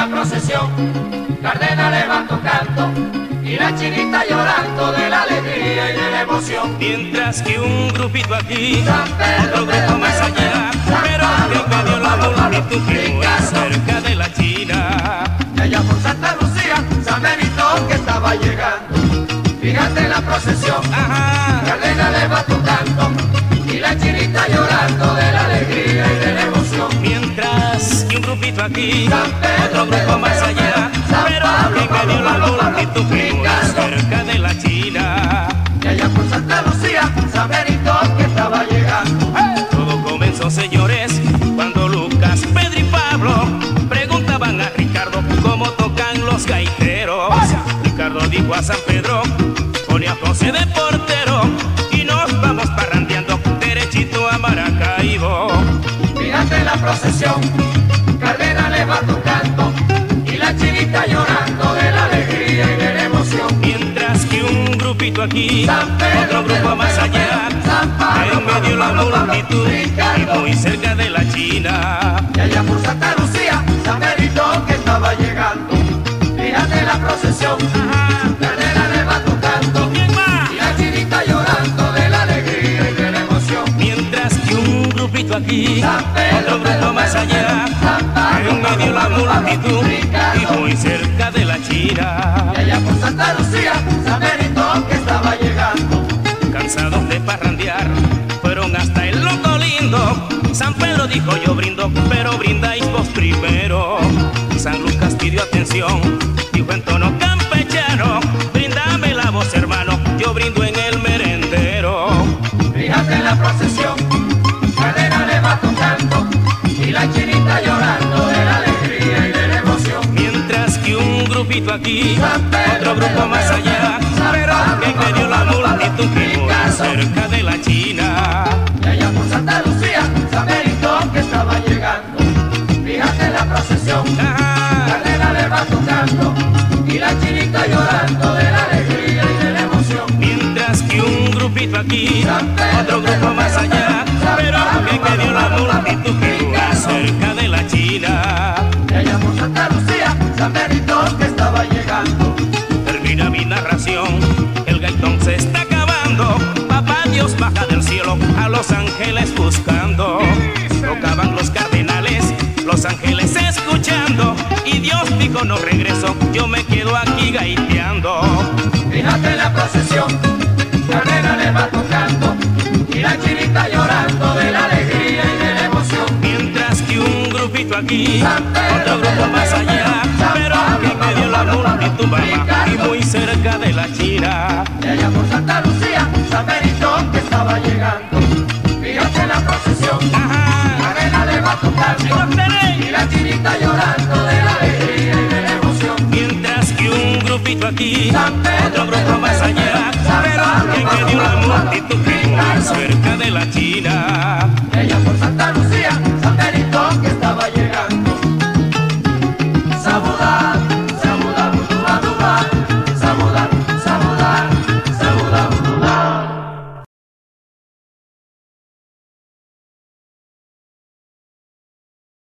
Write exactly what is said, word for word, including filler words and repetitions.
la procesión, cardenales van tocando y la chinita llorando de la alegría y de la emoción. Mientras que un grupito aquí, Pedro, otro grupo más allá, pero que en medio la multitud que muy cerca de la China. Y allá por Santa Lucía, San Benito que estaba llegando. Fíjate la procesión, Ajá. cardenales va tocando y la chinita llorando de la alegría y de la emoción. Mientras que un grupito aquí, Pedro, otro grupo más allá, pero que en medio la multitud que muy cerca de la China. Y allá por Santa Lucía, San Benito que estaba llegando. Todo comenzó, señores, cuando Lucas, Pedro y Pablo preguntaban a Ricardo cómo tocan los gaiteros. Ricardo dijo a San Pedro, pone a José de portero y nos vamos parrandeando derechito a Maracaibo. Fíjate la procesión, cardenales va tocando y la chinita llorando de la alegría y de la emoción. Mientras que un grupito aquí, San Pedro, otro grupo más allá, San Pablo, en medio la multitud y muy cerca de la China. Y allá por Santa Lucía, San Benito que estaba llegando. Fíjate la procesión, cardenales va tocando ¿Quién más? y la chinita llorando de la alegría y de la emoción. Mientras que un grupito aquí, San Pedro, otro grupo más allá, San Pablo, en medio la multitud y muy cerca de la China. Y allá por Santa Lucía, San Benito que estaba llegando. Cansados de parrandear, fueron hasta el Loco Lindo. San Pedro dijo yo brindo, pero brindáis vos primero. San Lucas pidió atención, dijo en tono campechano, bríndame la voz hermano, yo brindo en el merendero. Fíjate la procesión, cardenales va tocando y la chinita llorando de la alegría y de la emoción. Mientras que un grupito aquí, San Pedro, otro grupo más allá, pero que en medio la multitud que muy cerca de la China. Y allá por Santa Lucía, San Benito que estaba llegando. Fíjate la procesión, Ajá. cardenales va tocando y la chinita llorando de la alegría y de la emoción. Mientras que un grupito aquí, otro grupo más allá, pero que en medio la multitud que muy cerca de la China. Y allá por Santa Lucía, San Benito que estaba llegando. Termina mi narración, el gaitón se está acabando. Papá Dios baja del cielo a los ángeles buscando. Tocaban los cardenales, los ángeles escuchando. Y Dios dijo no regreso, yo me quedo aquí gaiteando. Fíjate la procesión, cardenales va tocando y la chinita llorando de la alegría y de la emoción. Mientras que un grupito aquí, otro grupo más allá, pero que en medio la multitud va y muy cerca de la China. Y allá por Santa Lucía, San Benito que estaba llegando. Fíjate la procesión, cardenales va tocando y la chinita llorando de la alegría y de la emoción. Mientras que un grupito aquí, otro grupo más allá, pero que en medio la multitud que muy cerca de la China. Y allá